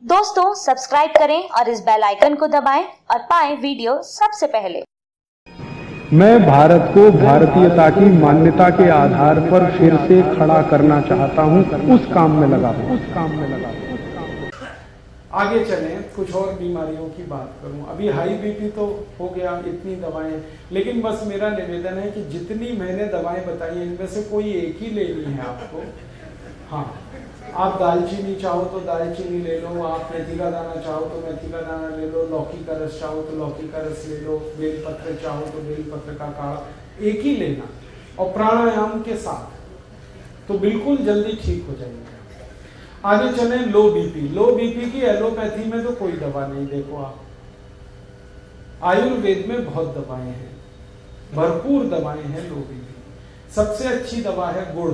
दोस्तों सब्सक्राइब करें और इस बेल आइकन को दबाएं और पाएं वीडियो सबसे पहले। मैं भारत को भारतीयता की मान्यता के आधार पर फिर से खड़ा करना चाहता हूं, उस काम में लगा हूं। आगे चलें, कुछ और बीमारियों की बात करूं। अभी हाई बीपी तो हो गया, इतनी दवाएं, लेकिन बस मेरा निवेदन है कि जितनी मैंने दवाएं बताई हैं इनमें से कोई एक ही लेनी है आपको। हाँ, आप दालचीनी चाहो तो दालचीनी ले लो, आप मेथी का दाना चाहो तो मेथी का दाना ले लो, लौकी का रस चाहो तो लौकी का रस ले लो, बेलपत्र चाहो तो बेलपत्र का काढ़ा, एक ही लेना और प्राणायाम के साथ तो बिल्कुल जल्दी ठीक हो जाएंगे। आगे चले, लो बीपी। लो बीपी की एलोपैथी में तो कोई दवा नहीं। देखो आप, आयुर्वेद में बहुत दवाएं हैं, भरपूर दवाएं हैं लो बीपी। सबसे अच्छी दवा है गुड़।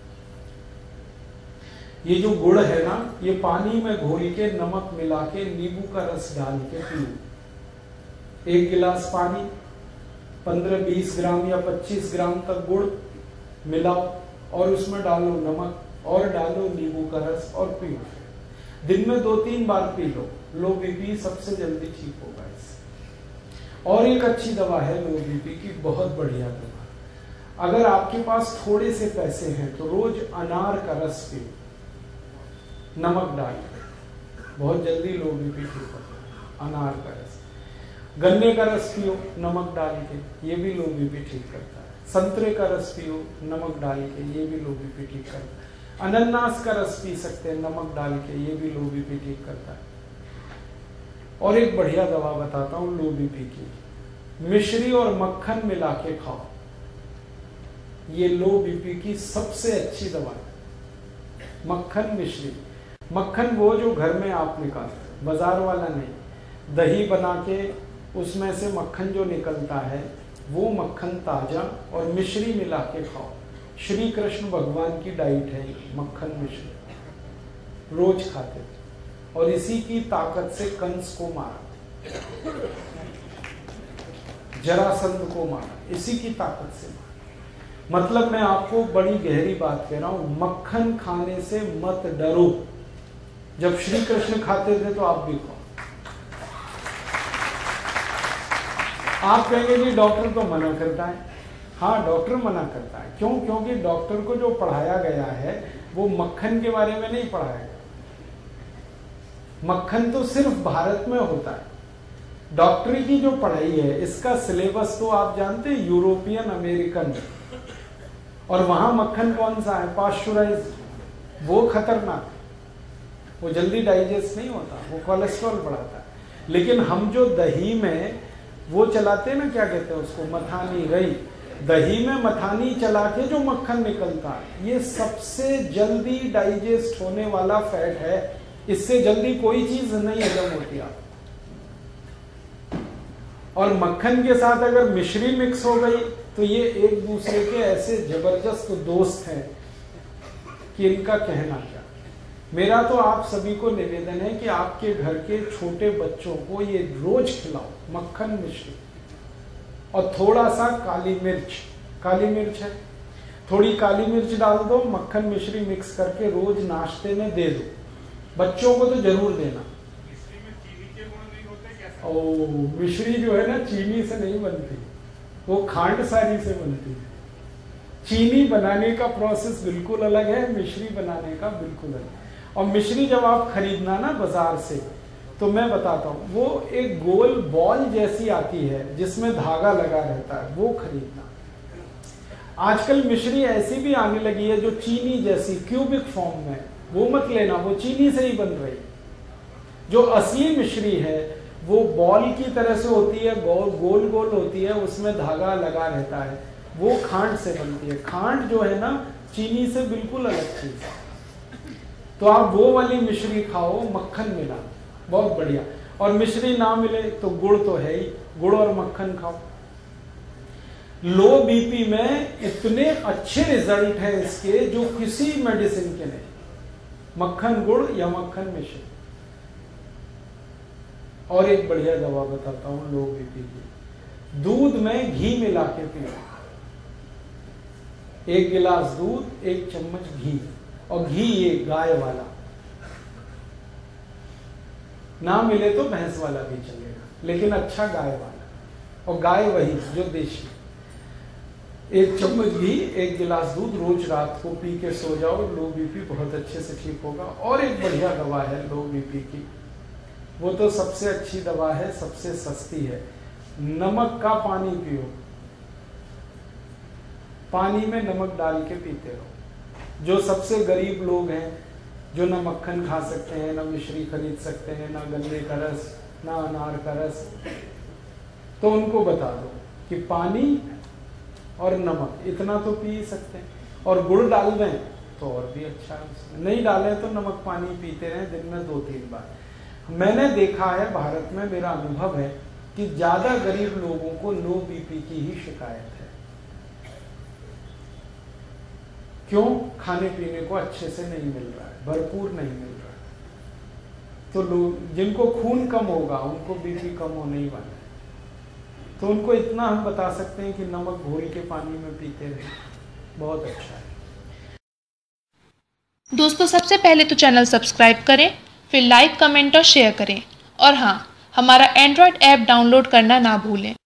ये जो गुड़ है ना, ये पानी में घोल के नमक मिला के नींबू का रस डाल के पियो। 1 गिलास पानी, 15-20 ग्राम या 25 ग्राम तक गुड़ मिलाओ और उसमें डालो नमक और डालो नींबू का रस और पियो। दिन में 2-3 बार पी लो, लो बीपी सबसे जल्दी ठीक होगा इससे। और एक अच्छी दवा है लो बीपी की, बहुत बढ़िया दवा। अगर आपके पास थोड़े से पैसे हैं तो रोज अनार का रस पियो, नमक डाल के, बहुत जल्दी लो बीपी ठीक होता है। अनार का रस, गन्ने का रस पियो नमक डाल के, ये भी लो बीपी ठीक करता है। संतरे का रस पियो नमक डाल के, ये भी लो बीपी ठीक करता है। अनानास का रस पी सकते हैं नमक डाल के, ये भी लो बीपी ठीक करता है। और एक बढ़िया दवा बताता हूं लो बीपी की, मिश्री और मक्खन मिला के खाओ, ये लो बीपी की सबसे अच्छी दवा है। मक्खन मिश्री, मक्खन वो जो घर में आप निकालते, बाजार वाला नहीं। दही बना के उसमें से मक्खन जो निकलता है वो मक्खन ताजा, और मिश्री मिला के खाओ। श्री कृष्ण भगवान की डाइट है मक्खन मिश्री, रोज खाते थे और इसी की ताकत से कंस को मारा, जरासंध को मारा, इसी की ताकत से मारा। मतलब मैं आपको बड़ी गहरी बात कह रहा हूं, मक्खन खाने से मत डरो। जब श्री कृष्ण खाते थे तो आप भी खाओ। आप कहेंगे कि डॉक्टर तो मना करता है। हाँ, डॉक्टर मना करता है। क्यों? क्योंकि डॉक्टर को जो पढ़ाया गया है वो मक्खन के बारे में नहीं पढ़ाया गया। मक्खन तो सिर्फ भारत में होता है। डॉक्टरी की जो पढ़ाई है इसका सिलेबस तो आप जानते हैं, यूरोपियन अमेरिकन, और वहां मक्खन कौन सा है? पाश्चराइज्ड, वो खतरनाक, वो जल्दी डाइजेस्ट नहीं होता, वो कोलेस्ट्रॉल बढ़ाता है। लेकिन हम जो दही में वो चलाते हैं ना, क्या कहते हैं उसको, मथानी रही, दही में मथानी चला के जो मक्खन निकलता है, ये सबसे जल्दी डाइजेस्ट होने वाला फैट है। इससे जल्दी कोई चीज नहीं हजम होती आप। और मक्खन के साथ अगर मिश्री मिक्स हो गई तो ये एक दूसरे के ऐसे जबरदस्त दोस्त हैं कि इनका कहना क्या। मेरा तो आप सभी को निवेदन है कि आपके घर के छोटे बच्चों को ये रोज खिलाओ, मक्खन मिश्री और थोड़ा सा काली मिर्च। काली मिर्च है, थोड़ी काली मिर्च डाल दो, मक्खन मिश्री मिक्स करके रोज नाश्ते में दे दो। बच्चों को तो जरूर देना। ओ, मिश्री जो है ना चीनी से नहीं बनती, वो खांड सारी से बनती है। चीनी बनाने का प्रोसेस बिल्कुल अलग है, मिश्री बनाने का बिल्कुल अलग। और मिश्री जब आप खरीदना ना बाजार से, तो मैं बताता हूं, वो एक गोल बॉल जैसी आती है जिसमें धागा लगा रहता है, वो खरीदना। आजकल मिश्री ऐसी भी आने लगी है जो चीनी जैसी क्यूबिक फॉर्म में, वो मत लेना, वो चीनी से ही बन रही। जो असली मिश्री है वो बॉल की तरह से होती है, गोल गोल होती है, उसमें धागा लगा रहता है, वो खांड से बनती है। खांड जो है ना चीनी से बिल्कुल अलग चीज है। तो आप वो वाली मिश्री खाओ, मक्खन मिला, बहुत बढ़िया। और मिश्री ना मिले तो गुड़ तो है ही, गुड़ और मक्खन खाओ। लो बीपी में इतने अच्छे रिजल्ट हैं इसके जो किसी मेडिसिन के नहीं। मक्खन गुड़ या मक्खन मिश्री। और एक बढ़िया दवा बताता हूं लो बीपी की, दूध में घी मिला के पियो। 1 गिलास दूध, 1 चम्मच घी, और घी ये गाय वाला, ना मिले तो भैंस वाला भी चलेगा, लेकिन अच्छा गाय वाला, और गाय वही जो देशी। 1 चम्मच घी, 1 गिलास दूध, रोज रात को पी के सो जाओ, लो बीपी बहुत अच्छे से ठीक होगा। और एक बढ़िया दवा है लो बीपी की, वो तो सबसे अच्छी दवा है, सबसे सस्ती है, नमक का पानी पियो। पानी में नमक डाल के पीते रहो। जो सबसे गरीब लोग हैं, जो ना मक्खन खा सकते हैं, ना मिश्री खरीद सकते हैं, ना गन्ने का रस, ना अनार का रस, तो उनको बता दो कि पानी और नमक इतना तो पी सकते हैं, और गुड़ डाल दें तो और भी अच्छा है उसमें। नहीं डालें तो नमक पानी पीते रहें दिन में 2-3 बार। मैंने देखा है भारत में, मेरा अनुभव है कि ज्यादा गरीब लोगों को लो बीपी की ही शिकायत है। क्यों? खाने पीने को अच्छे से नहीं मिल रहा है, भरपूर नहीं मिल रहा है। तो लोग जिनको खून कम होगा उनको बीपी कम होने ही वाला है। तो उनको इतना हम बता सकते हैं कि नमक घोल के पानी में पीते रहें, बहुत अच्छा है। दोस्तों, सबसे पहले तो चैनल सब्सक्राइब करें, फिर लाइक, कमेंट और शेयर करें। और हाँ, हमारा एंड्रॉयड ऐप डाउनलोड करना ना भूलें।